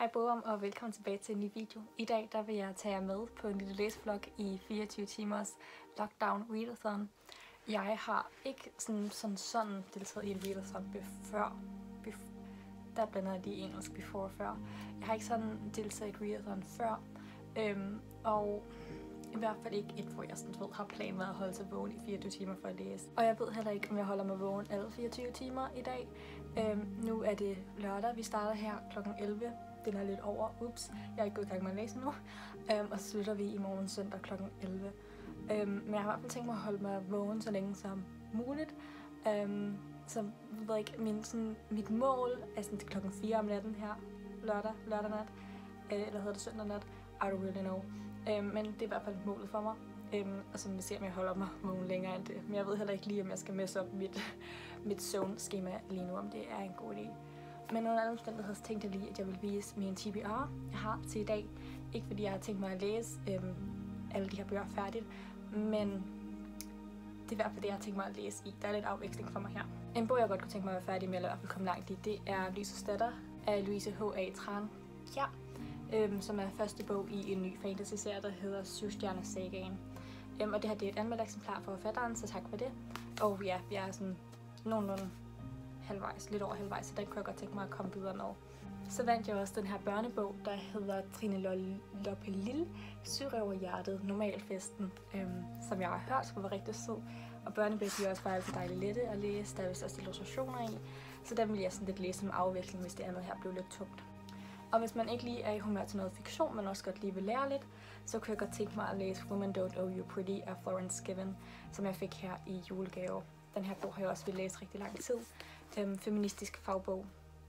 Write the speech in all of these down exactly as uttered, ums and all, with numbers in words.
Hej Borum og velkommen tilbage til en ny video. I dag der vil jeg tage jer med på en lille læsevlog i fireogtyve timers lockdown readathon. Jeg har ikke sådan sådan, sådan deltaget i en readathon før. Bef der blander jeg lige engelsk before før. Jeg har ikke sådan deltaget i et readathon før. Øhm, og i hvert fald ikke et, hvor jeg sådan, ved, har planen med at holde sig vågen i fireogtyve timer for at læse. Og jeg ved heller ikke, om jeg holder mig vågen alle fireogtyve timer i dag. Øhm, nu er det lørdag, vi starter her klokken elleve. Den er lidt over. Ups, jeg er ikke gået i gang med at læse nu. Øhm, og så slutter vi i morgen søndag klokken elleve. Øhm, men jeg har i hvert fald tænkt mig at holde mig vågen så længe som muligt. Øhm, så jeg ved ikke, min, sådan, mit mål er sådan til klokken fire om natten her. Lørdag, lørdag nat. Øh, eller hedder det søndag nat? I don't really know. Øhm, men det er i hvert fald målet for mig. Øhm, og så vil vi se, om jeg holder mig vågen længere end det. Men jeg ved heller ikke lige, om jeg skal messe op mit, mit søvnskema lige nu, om det er en god idé. Men under alle omstændigheder tænkte jeg lige, at jeg vil vise min T B R, jeg har til i dag. Ikke fordi jeg har tænkt mig at læse øhm, alle de her bøger færdigt, men det er i hvert fald det, jeg har tænkt mig at læse i. Der er lidt afveksling for mig her. En bog, jeg godt kunne tænke mig at være færdig med, eller i hvert fald komme langt i, det er Lysets datter af Louise H A Tran. Ja. Øhm, som er første bog i en ny fantasy-serie, der hedder Syvstjerners Sagaen. Øhm, og det her det er et anmeldt eksemplar for forfatteren, så tak for det. Og ja, vi er sådan nogenlunde halvvejs, lidt over halvvejs, så den kunne jeg godt tænke mig at komme videre med. Så vandt jeg også den her børnebog, der hedder Trine Loppe-Lille, Sørøverhjertet, Normalfesten, øhm, som jeg har hørt skulle være rigtig sød. Og børnebøger er også bare altid dejligt lette at læse, der er vist også illustrationer i, så den vil jeg sådan lidt læse som afveksling, hvis det andet her blev lidt tungt. Og hvis man ikke lige er i humør til noget fiktion, men også godt lige vil lære lidt, så kunne jeg godt tænke mig at læse Women Don't Owe You Pretty af Florence Given, som jeg fik her i julegave. Den her bog har jeg også vil læse rigtig lang tid. Øhm, feministisk fagbog.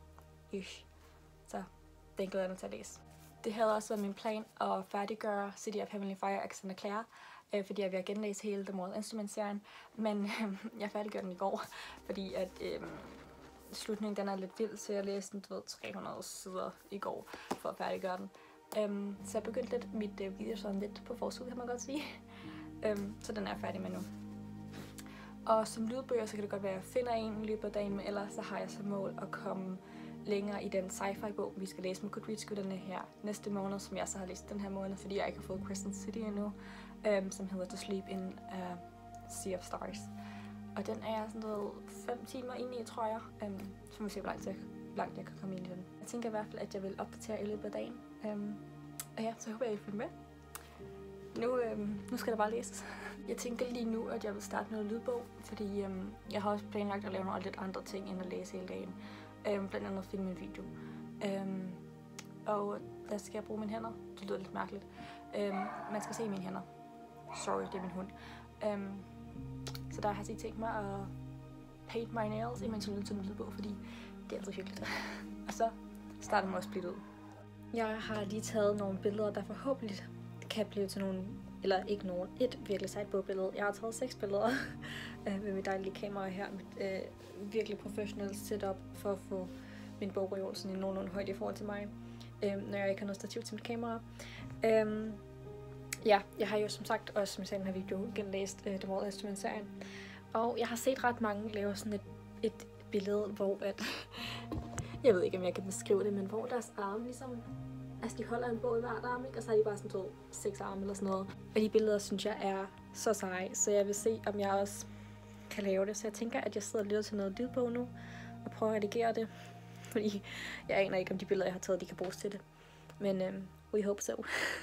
Ish. Så den glæder jeg mig til at læse. Det havde også været min plan at færdiggøre City of Heavenly Fire af Cassandra Clare, øh, fordi jeg vil genlæse hele The Moral Instruments-serien, men øh, jeg færdiggjorde den i går, fordi at øh, slutningen den er lidt vild, så jeg læste den, du ved, tre hundrede sider i går for at færdiggøre den. Um, så jeg begyndte lidt mit uh, video sådan lidt på forskud, kan man godt sige. Um, så den er jeg færdig med nu. Og som lydbøger, så kan det godt være, at jeg finder en i løbet af dagen, men ellers så har jeg som mål at komme længere i den sci-fi bog, vi skal læse med Goodreads-gutterne her næste måned, som jeg så har læst den her måned, fordi jeg ikke har fået Crescent City endnu, um, som hedder To Sleep in a Sea of Stars. Og den er jeg sådan noget fem timer inde i, tror jeg. Um, så må vi se, hvor langt jeg, langt jeg kan komme ind i den. Jeg tænker i hvert fald, at jeg vil opdatere i løbet af dagen. Um, og ja, så håber jeg, at I følger med. Nu, um, nu skal der bare læses. Jeg tænker lige nu, at jeg vil starte med noget lydbog, fordi um, jeg har også planlagt at lave nogle lidt andre ting, end at læse hele dagen. Um, blandt andet filme en video. Um, og der skal jeg bruge mine hænder. Det lyder lidt mærkeligt. Um, man skal se mine hænder. Sorry, det er min hund. Um, Så der har jeg tænkt mig at paint my nails, imens jeg lytter til en lydbog, fordi det er altid hyggeligt. Og så starter man også blidt ud. Jeg har lige taget nogle billeder, der forhåbentlig kan blive til nogle, eller ikke nogen, et virkelig sejt bogbillede. Jeg har taget seks billeder med mit dejlige kamera her, mit øh, virkelig professionelle setup for at få min bogreol sådan i nogenlunde højde i forhold til mig, øh, når jeg ikke har noget stativ til mit kamera. Øh, Ja, jeg har jo som sagt også, som jeg sagde i den her video, genlæst uh, The Moral Instruments-serien. Og jeg har set ret mange lave sådan et, et billede, hvor at... jeg ved ikke, om jeg kan beskrive det, men hvor deres arme ligesom... Altså, de holder en bog i hvert arm, ikke? Og så har de bare sådan to, seks arme eller sådan noget. Og de billeder, synes jeg, er så seje, så jeg vil se, om jeg også kan lave det. Så jeg tænker, at jeg sidder og lytter til noget lydbog nu, og prøver at redigere det. Fordi jeg aner ikke, om de billeder, jeg har taget, de kan bruges til det. Men um, we hope so.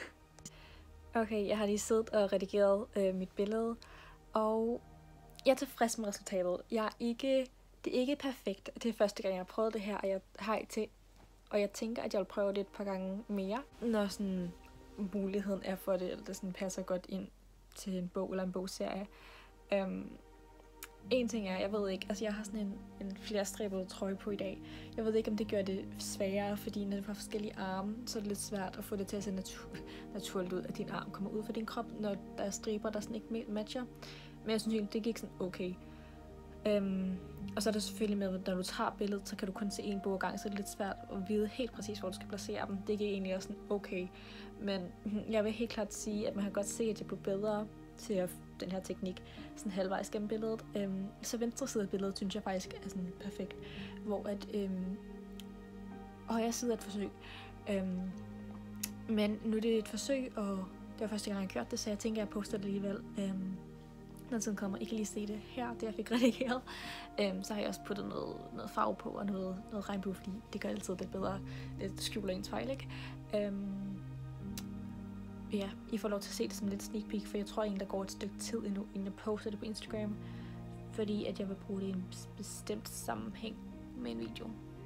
Okay, jeg har lige siddet og redigeret øh, mit billede, og jeg er tilfreds med resultatet. Jeg er ikke, det er ikke perfekt. Det er første gang, jeg har prøvet det her, og jeg har til, og jeg tænker, at jeg vil prøve det et par gange mere, når sådan muligheden er for det, eller det sådan passer godt ind til en bog eller en bogserie. Um, en ting er, jeg ved ikke, altså jeg har sådan en, en flerstribet trøje på i dag. Jeg ved ikke, om det gør det sværere, fordi når det var forskellige arme, så er det lidt svært at få det til at se natur- naturligt ud, at din arm kommer ud fra din krop, når der er striber, der sådan ikke matcher. Men jeg synes egentlig, det gik sådan okay. Um, og så er det selvfølgelig med, at når du tager billedet, så kan du kun se en bog ad gang, så er det lidt svært at vide helt præcis, hvor du skal placere dem. Det gik egentlig også sådan okay. Men jeg vil helt klart sige, at man kan godt se, at jeg blev bedre til at den her teknik sådan halvvejs gennem billedet. Øhm, så venstre side af billedet synes jeg faktisk er sådan perfekt, hvor at øhm, højre side er et forsøg, Øhm, men nu er det et forsøg, og det var første gang, jeg har gjort det, så jeg tænker, at jeg poster det alligevel. Øhm, når tiden kommer. I kan lige se det her, det jeg fik redigeret. Øhm, så har jeg også puttet noget, noget farve på og noget, noget regnbue, fordi det gør altid lidt bedre. Det skjuler ens fejl, ikke? Øhm, ja, I får lov til at se det som lidt sneak peek, for jeg tror egentlig, der går et stykke tid endnu, inden jeg poster det på Instagram. Fordi at jeg vil bruge det i en bestemt sammenhæng med en video.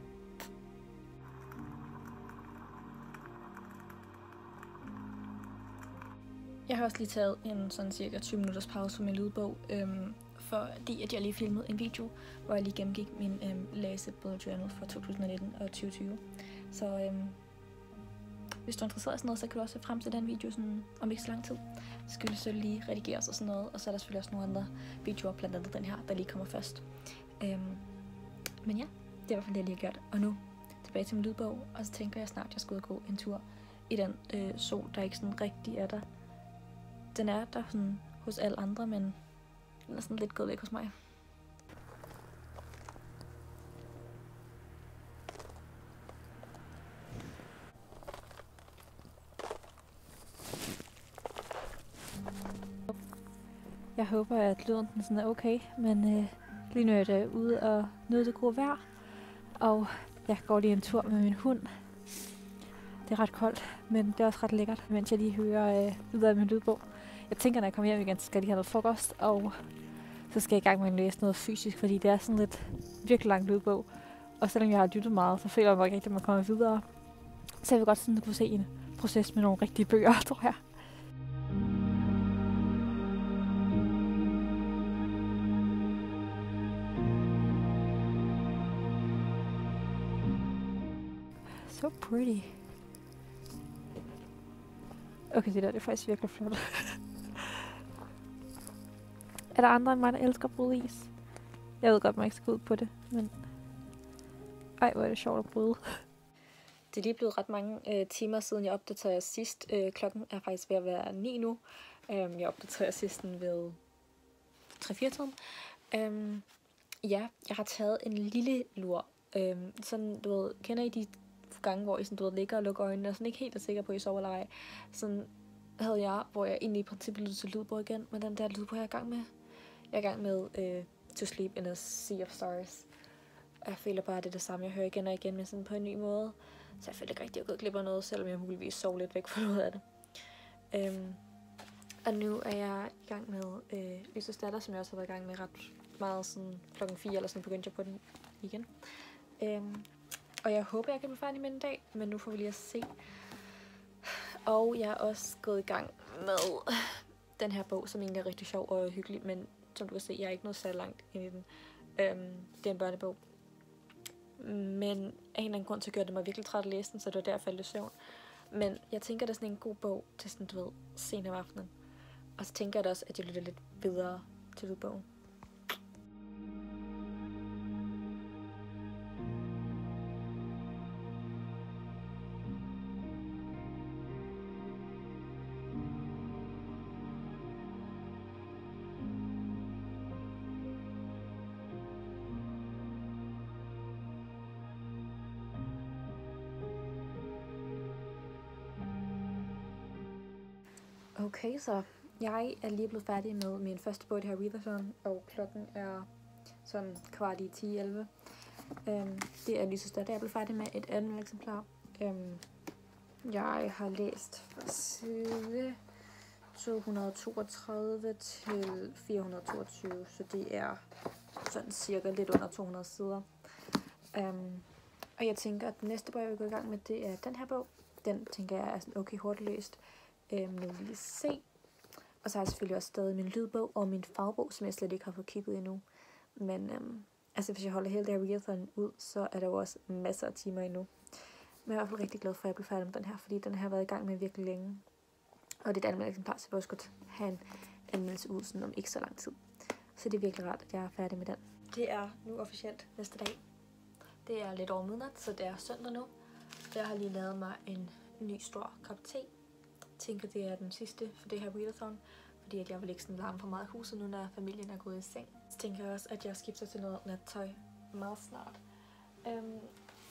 Jeg har også lige taget en sådan cirka tyve minutters pause på min lydbog, øhm, fordi at jeg lige filmede en video, hvor jeg lige gennemgik min øhm, læse bullet journal fra to tusind nitten og tyve tyve. Så øhm, hvis du er interesseret i sådan noget, så kan du også se frem til den video sådan, om ikke så lang tid. Så skal vi selvfølgelig lige redigeres og sådan noget, og så er der selvfølgelig også nogle andre videoer, blandt andet den her, der lige kommer først. Øhm, men ja, det er i hvert fald det, jeg lige har gjort. Og nu tilbage til min lydbog, og så tænker jeg snart, at jeg skal ud og gå en tur i den øh, sol, der ikke sådan rigtig er der. Den er der sådan hos alle andre, men den er sådan lidt gået væk hos mig. Jeg håber, at lyden den sådan er okay, men øh, lige nu er jeg ude og nyde det gode vejr, og jeg går lige en tur med min hund. Det er ret koldt, men det er også ret lækkert, mens jeg lige hører øh, videre af min lydbog. Jeg tænker, når jeg kommer hjem igen, så skal jeg lige have noget frokost, og så skal jeg i gang med at læse noget fysisk, fordi det er sådan lidt virkelig lang lydbog. Og selvom jeg har lyttet meget, så føler jeg mig ikke rigtig, at man kommer videre. Så jeg vil godt sådan kunne se en proces med nogle rigtige bøger, tror jeg. So pretty. Okay, det der det er faktisk virkelig flot. Er der andre end mig, der elsker at bryde is? Jeg ved godt, man ikke skal ud på det, men ej, hvor er det sjovt at bryde. Det er lige blevet ret mange øh, timer siden jeg opdaterede sidst. Øh, klokken er faktisk ved at være ni nu. Um, jeg opdaterede sidst ved tre fire tiden. Um, ja, jeg har taget en lille lur. Um, sådan, du ved, kender I de gange, hvor I sådan, du ved, ligger og lukker øjnene, og sådan ikke helt er sikker på, at I sover eller ej. Sådan havde jeg, hvor jeg egentlig i princippet lyttede til lydbog igen, men den der lydbog, jeg er i gang med. Jeg er i gang med uh, To Sleep in a Sea of Stars. Og jeg føler bare, at det er det samme, jeg hører igen og igen, men sådan på en ny måde. Så jeg føler ikke rigtig, at jeg er gået glip af noget, selvom jeg muligvis sov lidt væk fra noget af det. Um, og nu er jeg i gang med uh, Lysets Datter, som jeg også har været i gang med ret meget sådan klokken fire, eller sådan begyndte jeg på den igen. Um, Og jeg håber, jeg kan blive færdig med en dag, men nu får vi lige at se. Og jeg er også gået i gang med den her bog, som egentlig er rigtig sjov og hyggelig, men som du kan se, jeg er ikke nået så langt ind i den. Øhm, det er en børnebog. Men af en eller anden grund, så gjorde det mig virkelig træt at læse den, så det var derfor, jeg faldt i søvn. Men jeg tænker, det er sådan en god bog til sådan, du ved, senere om aftenen. Og så tænker jeg da også, at jeg lytter lidt videre til lydbogen. Okay, så jeg er lige blevet færdig med min første bog, det her readathon, og klokken er sådan kvart i ti elleve. Um, det er Lysets Datter, jeg er blevet færdig med et andet eksemplar. Um, jeg har læst fra side to hundrede toogtredive til fire hundrede toogtyve, så det er sådan cirka lidt under to hundrede sider. Um, og jeg tænker, at den næste bog, jeg vil gå i gang med, det er den her bog. Den tænker jeg er sådan okay hurtigt læst. Øhm, nu vil vi lige se. Og så har jeg selvfølgelig også stadig min lydbog og min fagbog, som jeg slet ikke har fået kigget endnu. Men øhm, altså hvis jeg holder hele det her readathon ud, så er der jo også masser af timer endnu. Men jeg er i hvert fald rigtig glad for, at jeg blev færdig med den her, fordi den har været i gang med virkelig længe. Og det er et anmeldt eksemplar, så jeg også godt have en anmeldelse ud sådan om ikke så lang tid. Så det er virkelig rart, at jeg er færdig med den. Det er nu officielt næste dag. Det er lidt over midnat, så det er søndag nu. Jeg har lige lavet mig en ny stor kop te. Jeg tænker, det er den sidste for det her readathon, fordi at jeg vil ikke sådan larme for meget i huset nu, når familien er gået i seng. Så tænker jeg også, at jeg skifter til noget nattøj meget snart. Um,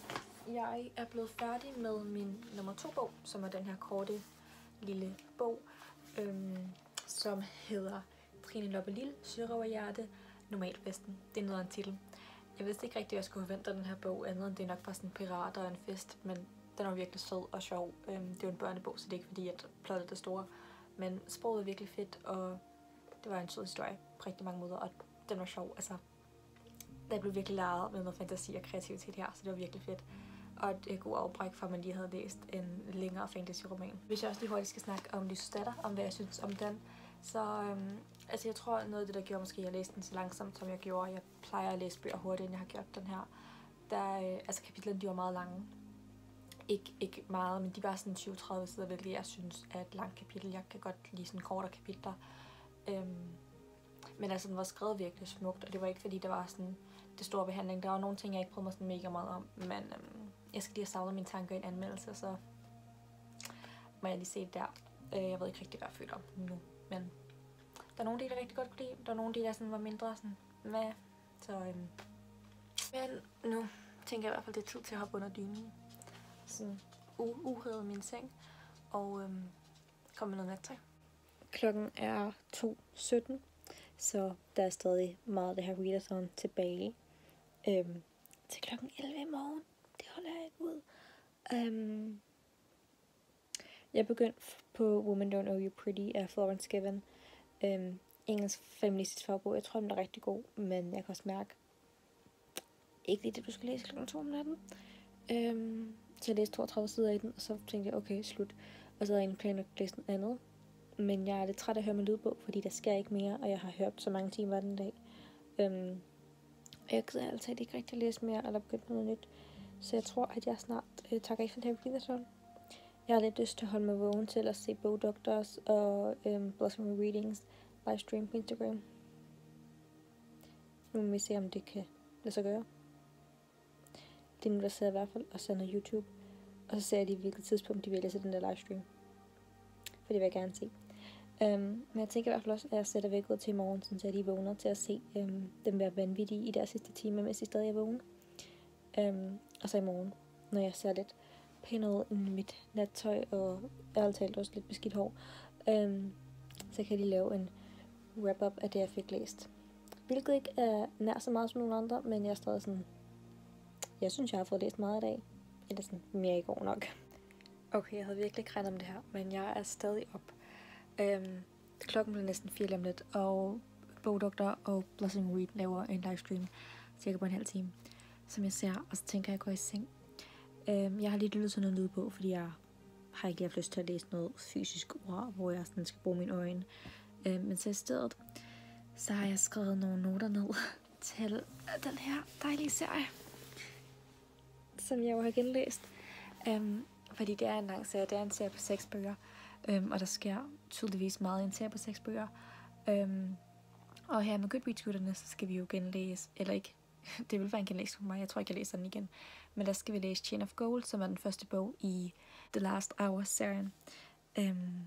Jeg er blevet færdig med min nummer to bog, som er den her korte lille bog, øhm, som hedder Trine Loppe Lille, Sørøverhjerte, Normalfesten. Det er noget af en titel. Jeg vidste ikke rigtig, at jeg skulle forvente den her bog, andet end det er nok bare sådan pirater og en fest, men den var virkelig sød og sjov. Øhm, det er jo en børnebog, så det er ikke fordi, at plottet er store, men sproget er virkelig fedt, og det var en sød historie på rigtig mange måder, og den var sjov. Altså, der blev virkelig læret med noget fantasi og kreativitet her, så det var virkelig fedt. Og et god afbræk for, at man lige havde læst en længere fantasy-roman. Hvis jeg også lige hurtigt skal snakke om Lyses datter, om hvad jeg synes om den, så øhm, altså jeg tror noget af det, der gjorde måske, at jeg læste den så langsomt, som jeg gjorde. Jeg plejer at læse bøger hurtigt, end jeg har gjort den her. Der, øh, altså kapitlerne, de var meget lange. Ikke, ikke meget, men de var sådan tyve til tredive sider, hvilket jeg synes er et langt kapitel. Jeg kan godt lide sådan kortere kapitler. Øhm, men altså, den var skrevet virkelig smukt, og det var ikke fordi, der var sådan det store behandling. Der var nogle ting, jeg ikke prøvede mig sådan mega meget om, men øhm, jeg skal lige have savnet mine tanker i en anmeldelse, så må jeg lige se det der. Øh, jeg ved ikke rigtig, hvad jeg føler om den nu, men der er nogle dele, jeg rigtig godt kunne lide. Der er nogle dele, der sådan var mindre sådan med, så øhm. Men nu tænker jeg i hvert fald, det er tid til at hoppe under dynen. Sådan uhævet min seng, og øhm, komme med noget nattøj. Klokken er to sytten, så der er stadig meget af det her readathon tilbage. Øhm, til klokken elleve i morgen. Det holder jeg ikke ud. Øhm, jeg begyndte på Women Don't Know You Pretty af Florence Given. Øhm, engelsk feministisk fagbog. Jeg tror, den er rigtig god, men jeg kan også mærke, ikke lige det, du skal læse klokken to om natten. Øhm, så jeg læste toogtredive sider i den, og så tænkte jeg, okay, slut. Og så havde jeg egentlig planlagt at læse den andet. Men jeg er lidt træt af at høre min lydbog, fordi der sker ikke mere, og jeg har hørt så mange timer den dag. Øhm, og jeg gider altid ikke rigtig at læse mere, eller begynde noget nyt. Så jeg tror, at jeg snart øh, takker ikke for det her readathon. Jeg har lidt lyst til at holde mig vågen til at se Bogdoctors og øhm, Blossom Readings livestream på Instagram. Nu må vi se, om det kan lade sig gøre. Det er nu, der sidder i hvert fald og sender YouTube. Og så ser jeg lige, hvilket tidspunkt de vil læse den der livestream. For det vil jeg gerne se. Um, men jeg tænker i hvert fald også, at jeg sætter væk ud til i morgen, så jeg lige vågner til at se um, dem være vanvittige i deres sidste time, mens de stadig er vågne. Um, og så i morgen, når jeg ser lidt pænt ud i mit nattøj, og ærligt talt også lidt beskidt hår, um, så kan jeg lige lave en wrap-up af det, jeg fik læst. Hvilket ikke er nær så meget som nogle andre, men jeg er stadig sådan, jeg synes, jeg har fået læst meget i dag. Eller sådan mere i går nok. Okay, jeg havde virkelig ikke regnet om det her, men jeg er stadig op. Øhm, klokken blev næsten fire om lidt, og Bogdoktor og Blossom Read laver en livestream cirka på en halv time, som jeg ser, og så tænker jeg, at jeg går i seng. Øhm, jeg har lige lyttet til noget lydbog, fordi jeg har ikke haft lyst til at læse noget fysisk ord, hvor jeg sådan skal bruge mine øjne. Øhm, men så i stedet, så har jeg skrevet nogle noter ned til den her dejlige serie, som jeg jo har genlæst. Um, fordi det er en lang serie, det er en serie på seks bøger, um, og der sker tydeligvis meget i en serie på seks bøger. Um, og her med Goodreads-gutterne, så skal vi jo genlæse, eller ikke, det vil være en genlæsning for mig, jeg tror ikke, jeg læser den igen, men der skal vi læse Chain of Gold, som er den første bog i The Last Hours-serien. Um,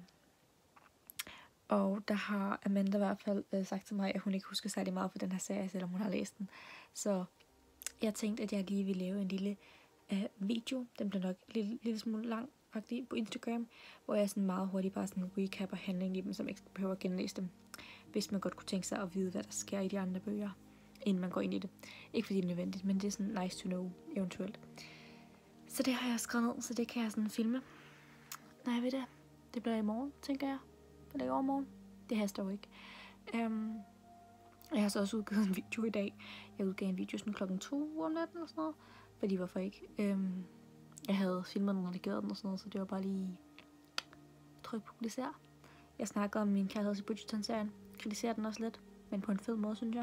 og der har Amanda i hvert fald uh, sagt til mig, at hun ikke husker særlig meget på den her serie, selvom hun har læst den. Så jeg tænkte, at jeg lige ville lave en lille uh, video. Den bliver nok en lille, lille smule lang på Instagram, hvor jeg sådan meget hurtigt bare sådan recapper handlingen i dem, som ikke behøver at genlæse dem. Hvis man godt kunne tænke sig at vide, hvad der sker i de andre bøger, inden man går ind i det. Ikke fordi det er nødvendigt, men det er sådan nice to know, eventuelt. Så det har jeg skrevet ned, så det kan jeg sådan filme. Når jeg ved det. Det bliver i morgen, tænker jeg. For det er i overmorgen. Det haster jo ikke. Um, jeg har så også udgivet en video i dag. Jeg udgav en video sådan klokken to om natten og sådan noget. Fordi hvorfor ikke? Um, jeg havde filmet den og redigeret den og sådan noget, så det var bare lige tryk på publicere. Jeg snakker om min kærlighed til Bridgerton-serien. Kritiserer den også lidt, men på en fed måde, synes jeg.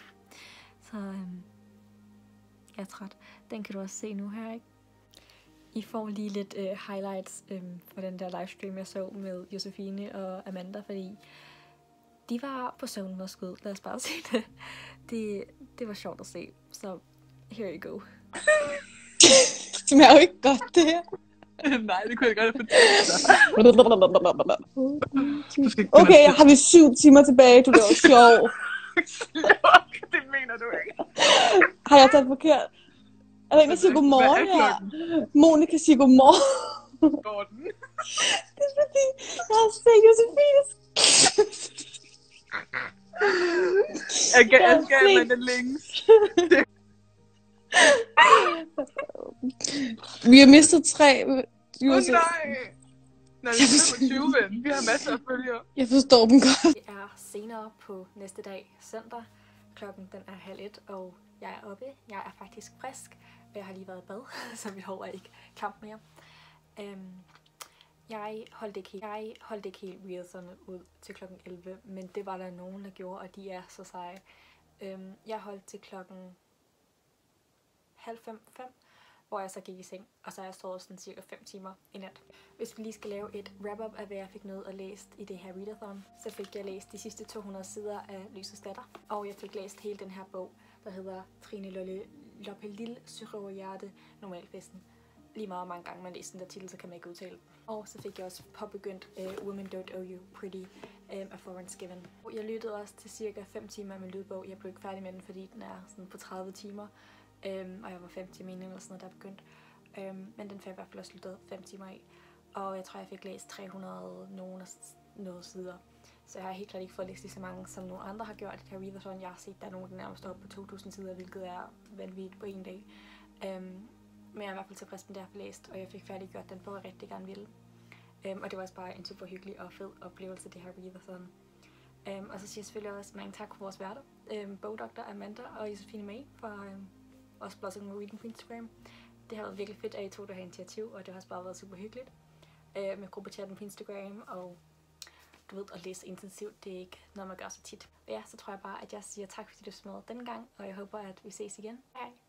Så um, jeg er træt. Den kan du også se nu her, ikke? I får lige lidt uh, highlights um, fra den der livestream, jeg så med Josefine og Amanda, fordi de var på søvnen og skud. Lad os bare se det. det. Det var sjovt at se, så here you go. Det smager jo ikke godt, det her. Nej, det kunne jeg godt have fortalt. Okay, har vi syv timer tilbage, du laver sjov. Det mener du ikke. Har jeg taget forkert? Er der en, der siger godmorgen Hvad er her? klokken? Monika siger godmorgen. Går den? Det er fordi, jeg har set Josefines. Jeg gav, Jeg har jeg gav set- mig den links. Vi har mistet tre. Åh oh, Josef. nej! Nej, det er femogtyve, ven. Vi har masser af følgere. Jeg forstår dem godt. Det er senere på næste dag, søndag. Klokken den er halv et, og jeg er oppe. Jeg er faktisk frisk, og jeg har lige været i bad, så mit hår er ikke klamt mere. Øhm, jeg holdt ikke helt, jeg holdt ikke helt reelserne ud til klokken elleve, men det var der nogen, der gjorde, og de er så seje. Øhm, jeg holdt til klokken halv fem, fem, hvor jeg så gik i seng, og så har jeg sovet sådan cirka fem timer i nat. Hvis vi lige skal lave et wrap-up af, hvad jeg fik nået og læst i det her readathon, så fik jeg læst de sidste to hundrede sider af Lysets Datter, og jeg fik læst hele den her bog, der hedder Trine Lolle Loppelil Syrøverhjerte Normalfesten. Lige meget mange gange man læser den der titel, så kan man ikke udtale den. Og så fik jeg også påbegyndt uh, Women Don't Owe You Pretty um, af Florence Given. Jeg lyttede også til cirka fem timer med lydbog. Jeg blev ikke færdig med den, fordi den er sådan på tredive timer. Um, og jeg var fem timer inde eller sådan noget, der begyndte. Um, men den fik jeg i hvert fald også lyttet fem timer af. Og jeg tror, jeg fik læst tre hundrede nogen og noget sider. Så jeg har helt klart ikke fået læst lige så mange, som nogle andre har gjort i det her readathon. Jeg har set, der er nogen, der nærmest er oppe på to tusind sider, hvilket er vanvittigt på en dag. Um, Men jeg er i hvert fald tilfreds med det, jeg har læst, og jeg fik færdiggjort den bog, jeg rigtig gerne ville. Um, og det var også bare en super hyggelig og fed oplevelse, det her readathon. Um, og så siger jeg selvfølgelig også mange tak for vores værter, um, bogdoktor Amanda og Josefine May, for um, også blogging med reading på Instagram. Det har været virkelig fedt, at I to der har initiativ, og det har også bare været super hyggeligt. Uh, med gruppechatten på Instagram, og du ved, at læse intensivt, det er ikke noget, man gør så tit. Og ja, så tror jeg bare, at jeg siger tak, fordi du så med denne gang, og jeg håber, at vi ses igen. Hej!